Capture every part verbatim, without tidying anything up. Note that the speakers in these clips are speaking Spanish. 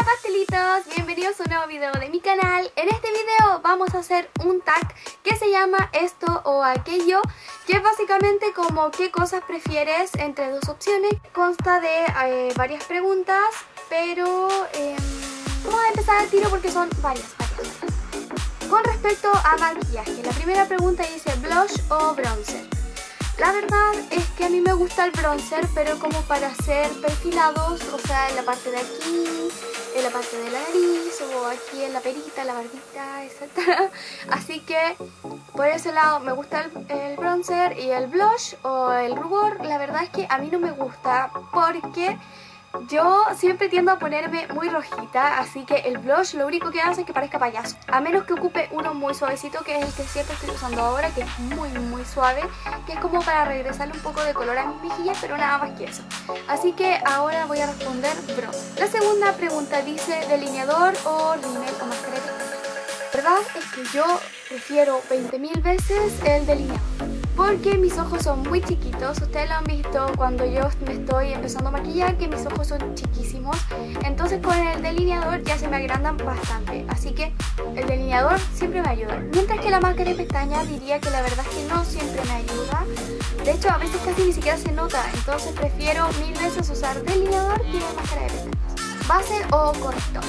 pastelitos, bienvenidos a un nuevo video de mi canal. En este video vamos a hacer un tag que se llama esto o aquello, que es básicamente como qué cosas prefieres entre dos opciones. Consta de eh, varias preguntas, pero eh, vamos a empezar al tiro porque son varias, varias, varias. Con respecto a maquillaje, la primera pregunta dice blush o bronzer. La verdad es que a mí me gusta el bronzer, pero como para hacer perfilados, o sea, en la parte de aquí, en la parte de la nariz, o aquí en la perita, la barbita, etcétera. Así que por ese lado me gusta el, el bronzer. Y el blush o el rubor, la verdad es que a mí no me gusta porque yo siempre tiendo a ponerme muy rojita, así que el blush lo único que hace es que parezca payaso. A menos que ocupe uno muy suavecito, que es el que siempre estoy usando ahora, que es muy muy suave, que es como para regresarle un poco de color a mis mejillas, pero nada más que eso. Así que ahora voy a responder bronce. La segunda pregunta dice delineador o rímel o máscara de pestañas. La verdad es que yo prefiero veinte mil veces el delineador, porque mis ojos son muy chiquitos. Ustedes lo han visto cuando yo me estoy empezando a maquillar, que mis ojos son chiquísimos. Entonces con el delineador ya se me agrandan bastante. Así que el delineador siempre me ayuda. Mientras que la máscara de pestañas diría que la verdad es que no siempre me ayuda. De hecho a veces casi ni siquiera se nota. Entonces prefiero mil veces usar delineador que máscara de pestañas. ¿Base o corrector?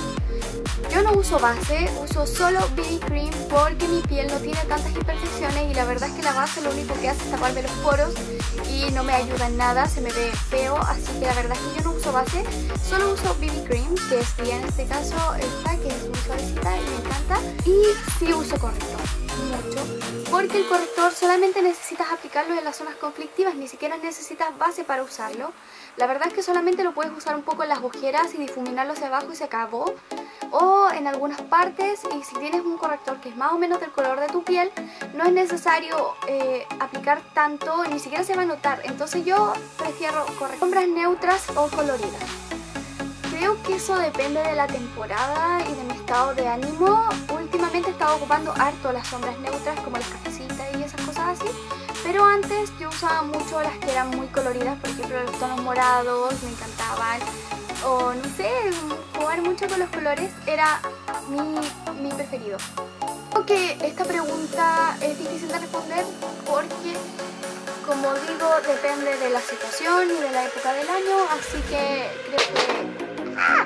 Yo no uso base, uso solo B B cream porque mi piel no tiene tantas imperfecciones y la verdad es que la base lo único que hace es taparme los poros y no me ayuda en nada, se me ve feo, así que la verdad es que yo no uso base, solo uso B B cream, que sería en este caso esta, que es muy suavecita y me encanta. Y sí uso corrector, mucho, porque el corrector solamente necesitas aplicarlo en las zonas conflictivas, ni siquiera necesitas base para usarlo. La verdad es que solamente lo puedes usar un poco en las ojeras y difuminarlo hacia abajo y se acabó. O en algunas partes, y si tienes un corrector que es más o menos del color de tu piel, no es necesario eh, aplicar tanto, ni siquiera se va a notar. Entonces yo prefiero corrector. Sombras neutras o coloridas. Creo que eso depende de la temporada y de mi estado de ánimo. Últimamente he estado ocupando harto las sombras neutras, como las cafecitas y esas cosas así. Pero antes yo usaba mucho las que eran muy coloridas, por ejemplo los tonos morados, me encantaban. O no sé, jugar mucho con los colores era mi, mi preferido. Creo que esta pregunta es difícil de responder porque, como digo, depende de la situación y de la época del año, así que creo que... ¡Ah!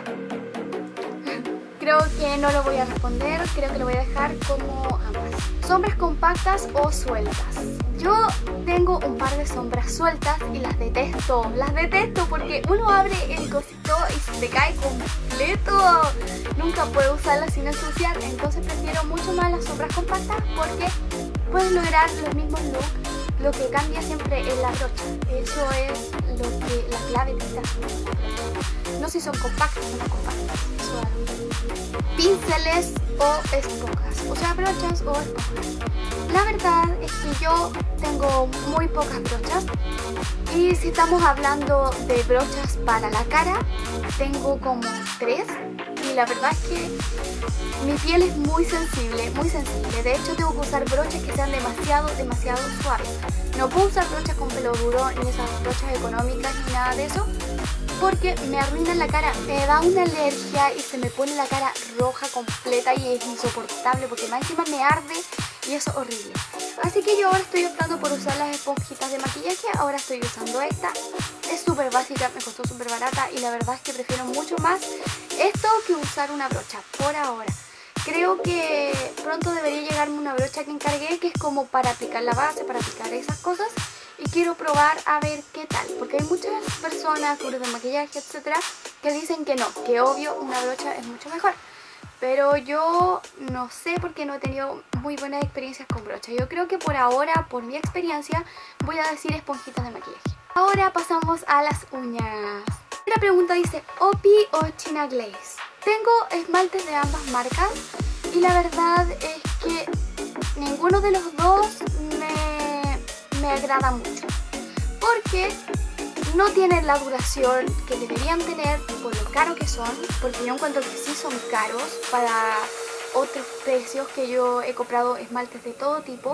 Creo que no lo voy a responder, creo que lo voy a dejar como ambas. Sombras compactas o sueltas. Yo tengo un par de sombras sueltas y las detesto, las detesto porque uno abre el cosito y se te cae completo. Nunca puedo usarlas sin ensuciar, entonces prefiero mucho más las sombras compactas porque puedes lograr los mismos looks. Lo que cambia siempre es la brocha, eso es lo que, la clave de esta. No si son compactas o no compactas, eso es. Pinceles o esponjas, o sea, brochas o esponjas. La verdad es que yo tengo muy pocas brochas y si estamos hablando de brochas para la cara, tengo como tres y la verdad es que mi piel es muy sensible, muy sensible. De hecho tengo que usar brochas que sean demasiado, demasiado suaves. No puedo usar brochas con pelo duro ni esas brochas económicas ni nada de eso, porque me arruinan la cara, me da una alergia y se me pone la cara roja completa y es insoportable porque más encima me arde y es horrible. Así que yo ahora estoy optando por usar las esponjitas de maquillaje, ahora estoy usando esta. Es súper básica, me costó súper barata y la verdad es que prefiero mucho más esto que usar una brocha por ahora. Creo que pronto debería llegarme una brocha que encargué que es como para aplicar la base, para aplicar esas cosas. Y quiero probar a ver qué tal, porque hay muchas personas, gurús de maquillaje, etcétera, que dicen que no, que obvio una brocha es mucho mejor. Pero yo no sé porque no he tenido muy buenas experiencias con brochas. Yo creo que por ahora, por mi experiencia, voy a decir esponjitas de maquillaje. Ahora pasamos a las uñas. La pregunta dice, O P I o China Glaze. Tengo esmaltes de ambas marcas y la verdad es que ninguno de los dos me, me agrada mucho. Porque no tienen la duración que deberían tener por lo caro que son, porque yo encuentro que sí son caros para otros precios que yo he comprado esmaltes de todo tipo.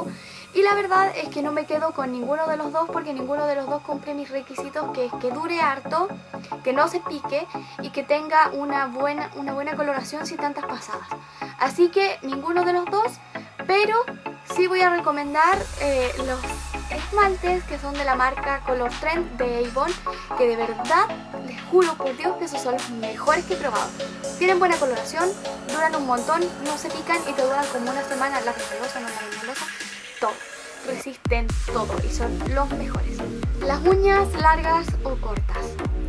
Y la verdad es que no me quedo con ninguno de los dos porque ninguno de los dos cumple mis requisitos, que es que dure harto, que no se pique y que tenga una buena, una buena coloración sin tantas pasadas. Así que ninguno de los dos, pero sí voy a recomendar eh, los esmaltes que son de la marca Color Trend de Avon, que de verdad les juro por Dios que esos son los mejores que he probado. Tienen buena coloración, duran un montón, no se pican y te duran como una semana. La resbalosa, no la resbalosa, todo, resisten todo y son los mejores. Las uñas largas o cortas.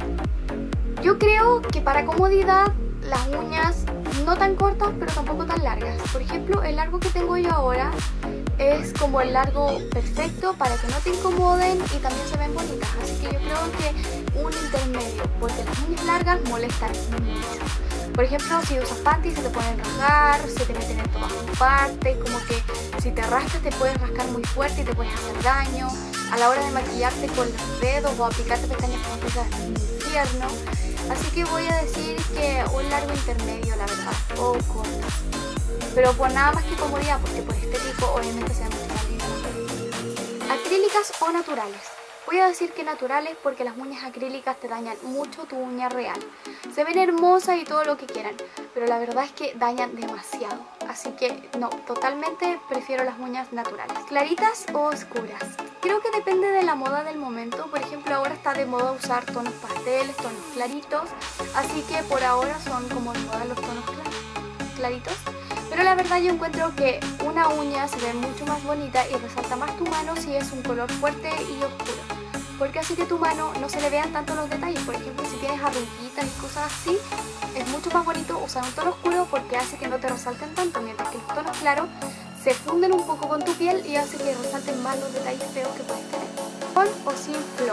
Yo creo que para comodidad las uñas no tan cortas pero tampoco tan largas. Por ejemplo, el largo que tengo yo ahora es como el largo perfecto para que no te incomoden y también se ven bonitas. Así que yo creo que un intermedio, porque las uñas largas molestan mucho. Por ejemplo, si usas panties se te pueden rasgar, se te meten en todas partes, como que si te rascas te puedes rascar muy fuerte y te puedes hacer daño. A la hora de maquillarte con los dedos o aplicarte pestañas postizas es un infierno. Así que voy a decir que un largo intermedio, la verdad, o corto. Pero por nada más que comodidad, porque por estético obviamente se demuestra lindo. Acrílicas o naturales. Voy a decir que naturales porque las uñas acrílicas te dañan mucho tu uña real. Se ven hermosas y todo lo que quieran, pero la verdad es que dañan demasiado. Así que no, totalmente prefiero las uñas naturales. ¿Claritas o oscuras? Creo que depende de la moda del momento. Por ejemplo, ahora está de moda usar tonos pasteles, tonos claritos. Así que por ahora son como de moda los tonos claritos. Pero la verdad yo encuentro que una uña se ve mucho más bonita y resalta más tu mano si es un color fuerte y oscuro, porque hace que tu mano no se le vean tanto los detalles. Por ejemplo, si tienes arruguitas y cosas así, es mucho más bonito usar un tono oscuro porque hace que no te resalten tanto, mientras que los tonos claros se funden un poco con tu piel y hace que resalten más los detalles feos que puedes tener. ¿Con o sin flor?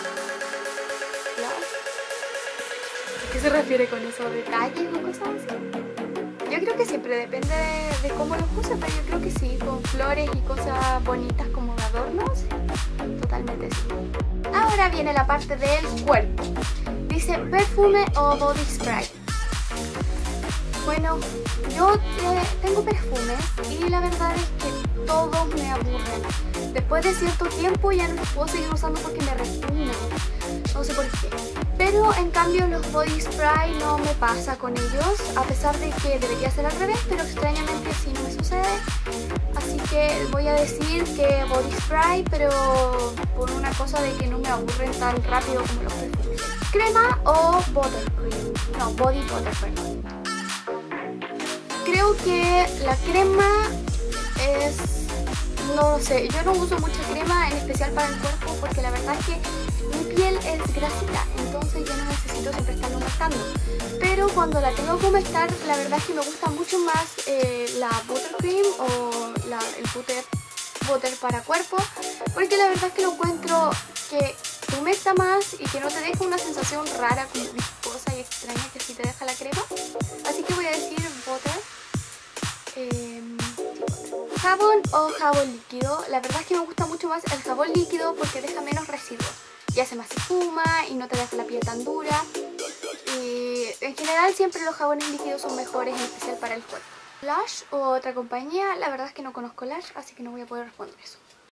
¿A qué se refiere con eso? ¿Detalles o cosas así? Yo creo que siempre depende de, de cómo los uses, pero yo creo que sí, con flores y cosas bonitas como de adornos, totalmente sí. Ahora viene la parte del cuerpo. Dice perfume o body spray. Bueno, yo eh, tengo perfumes y la verdad es que todos me aburren. Después de cierto tiempo ya no los puedo seguir usando porque me repugnan. No sé por qué. Pero en cambio los body spray no me pasa con ellos, a pesar de que debería ser al revés, pero extrañamente sí no me sucede. Así que voy a decir que body spray, pero por una cosa de que no me aburren tan rápido como los perfumes. ¿Crema o buttercream? No, body butter, perdón. Creo que la crema es... no lo sé, yo no uso mucha crema, en especial para el cuerpo, porque la verdad es que mi piel es grasita, entonces yo no necesito siempre estarlo humectando. Pero cuando la tengo que humectar, la verdad es que me gusta mucho más eh, la buttercream o la, el butter, butter para cuerpo, porque la verdad es que lo encuentro que te humecta más y que no te deja una sensación rara, como viscosa y extraña que sí te deja la crema. Así que voy a decir butter. Eh, ¿Jabón o jabón líquido? La verdad es que me gusta mucho más el jabón líquido porque deja menos residuos y hace más espuma y no te deja la piel tan dura. Y en general siempre los jabones líquidos son mejores, en especial para el cuerpo. ¿Lush o otra compañía? La verdad es que no conozco Lush, así que no voy a poder responder eso.